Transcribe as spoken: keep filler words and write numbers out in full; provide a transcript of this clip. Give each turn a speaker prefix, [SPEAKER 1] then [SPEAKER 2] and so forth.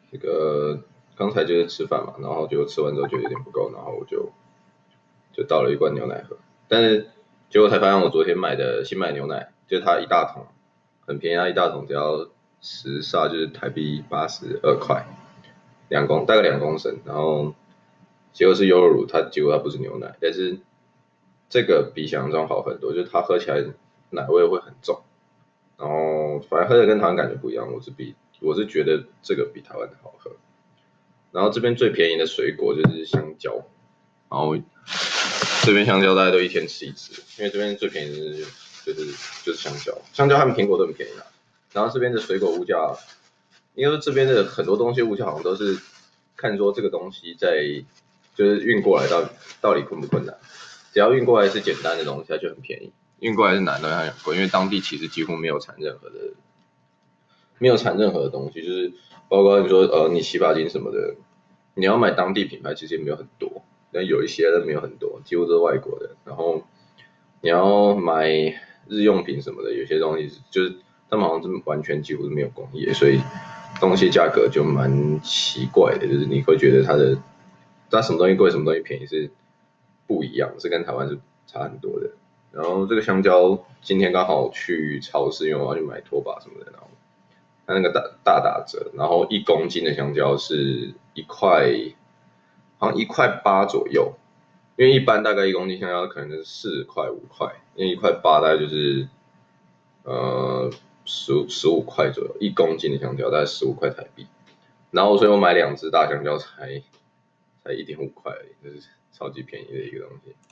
[SPEAKER 1] 这个刚才就是吃饭嘛，然后就吃完之后觉得有点不够，然后我就就倒了一罐牛奶喝，但是结果才发现我昨天买的新买牛奶，就是它一大桶，很便宜啊，一大桶只要十萨，就是台币八十二块，两公大概两公升，然后结果是优酪乳，它结果它不是牛奶，但是这个比想象中好很多，就是它喝起来奶味会很重，然后反正喝的跟台湾感觉不一样，我是比我是觉得这个比台湾的好喝。然后这边最便宜的水果就是香蕉，然后这边香蕉大家都一天吃一只，因为这边最便宜的就是就是就是香蕉，香蕉和苹果都很便宜啦。然后这边的水果物价，应该说这边的很多东西物价好像都是看说这个东西在就是运过来到到底困不困难，只要运过来是简单的东西，它就很便宜；运过来是难的，它很贵，因为当地其实几乎没有产任何的没有产任何的东西，就是包括你说呃你洗发精什么的，你要买当地品牌其实也没有很多，但有一些但没有很多，几乎都是外国的。然后你要买日用品什么的，有些东西就是他们好像是完全几乎是没有工业，所以东西价格就蛮奇怪的，就是你会觉得它的它什么东西贵，什么东西便宜是不一样，是跟台湾是差很多的。然后这个香蕉今天刚好去超市，因为我要去买拖把什么的，然后它那个大大打折，然后一公斤的香蕉是一块，好像一块八左右，因为一般大概一公斤香蕉可能是四块五块，因为一块八大概就是呃十十五块左右，一公斤的香蕉大概十五块台币，然后所以我买两只大香蕉才才一点五块而已，就是超级便宜的一个东西。